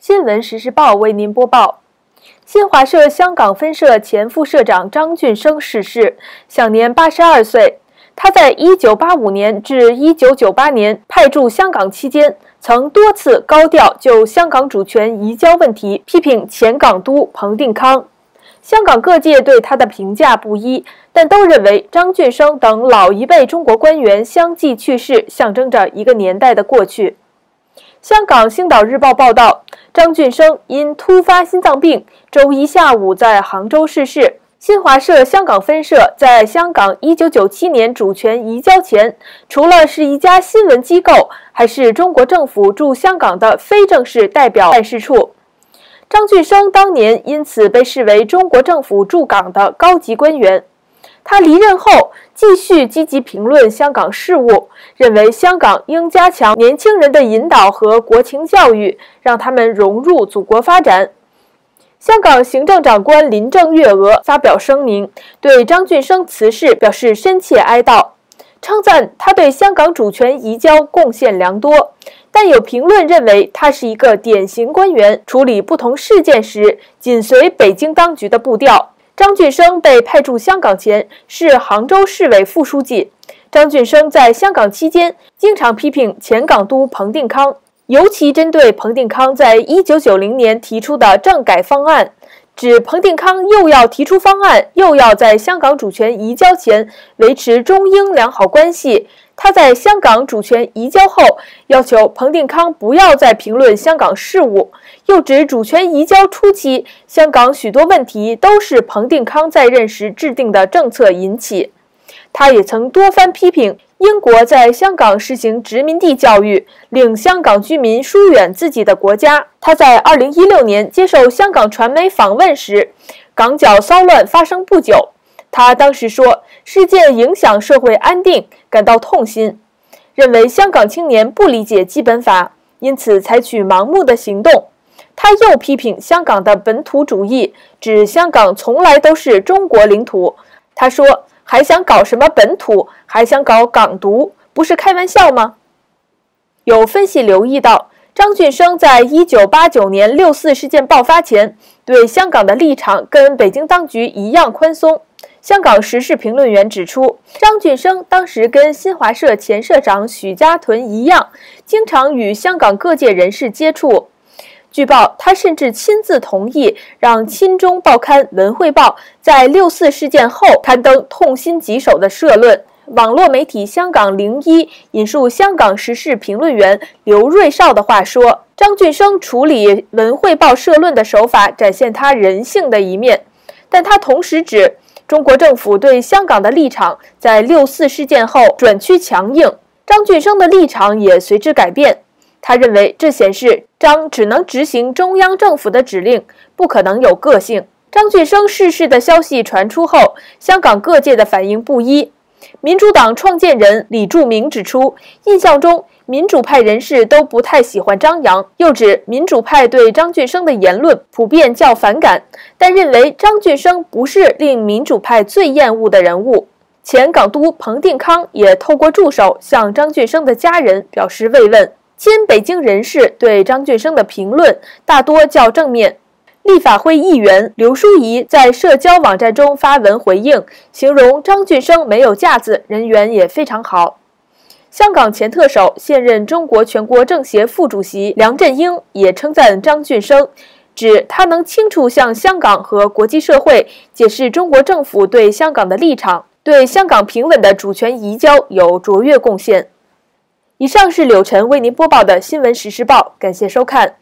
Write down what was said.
新闻时事报为您播报。新华社香港分社前副社长张俊生逝世，享年82岁。他在1985年至1998年派驻香港期间，曾多次高调就香港主权移交问题批评前港督彭定康。香港各界对他的评价不一，但都认为张俊生等老一辈中国官员相继去世，象征着一个年代的过去。香港《星岛日报》报道，张俊生因突发心脏病，周一下午在杭州逝世。新华社香港分社在香港1997年主权移交前，除了是一家新闻机构，还是中国政府驻香港的非正式代表办事处。张俊生当年因此被视为中国政府驻港的高级官员。他离任后继续积极评论香港事务，认为香港应加强年轻人的引导和国情教育，让他们融入祖国发展。香港行政长官林郑月娥发表声明，对张俊生辞世表示深切哀悼，称赞他对香港主权移交贡献良多，但有评论认为他是一个典型官员，处理不同事件时紧随北京当局的步调。张俊生被派驻香港前是杭州市委副书记。张俊生在香港期间经常批评前港督彭定康，尤其针对彭定康在1990年提出的政改方案，指彭定康又要提出方案，又要在香港主权移交前维持中英良好关系。他在香港主权移交后，要求彭定康不要再评论香港事务，又指主权移交初期，香港许多问题都是彭定康在任时制定的政策引起。他也曾多番批评英国在香港实行殖民地教育，令香港居民疏远自己的国家。他在2016年接受香港传媒访问时，港角骚乱发生不久，他当时说，事件影响社会安定，感到痛心，认为香港青年不理解基本法，因此采取盲目的行动。他又批评香港的本土主义，指香港从来都是中国领土。他说，还想搞什么本土，还想搞港独，不是开玩笑吗？有分析留意到，张俊生在1989年6·4事件爆发前，对香港的立场跟北京当局一样宽松。香港时事评论员指出，张俊生当时跟新华社前社长许家屯一样，经常与香港各界人士接触。据报，他甚至亲自同意让亲中报刊《文汇报》在6·4事件后刊登痛心疾首的社论。网络媒体香港01引述香港时事评论员刘瑞绍的话说，张俊生处理《文汇报》社论的手法展现他人性的一面，但他同时指中国政府对香港的立场在6·4事件后转趋强硬，张俊生的立场也随之改变。他认为这显示张只能执行中央政府的指令，不可能有个性。张俊生逝世的消息传出后，香港各界的反应不一。民主党创建人李柱铭指出，印象中民主派人士都不太喜欢张扬，又指民主派对张俊生的言论普遍较反感，但认为张俊生不是令民主派最厌恶的人物。前港督彭定康也透过助手向张俊生的家人表示慰问。亲北京人士对张俊生的评论大多较正面。立法会议员刘淑仪在社交网站中发文回应，形容张俊生没有架子，人缘也非常好。香港前特首、现任中国全国政协副主席梁振英也称赞张俊生，指他能清楚向香港和国际社会解释中国政府对香港的立场，对香港平稳的主权移交有卓越贡献。以上是柳晨为您播报的新闻时事报，感谢收看。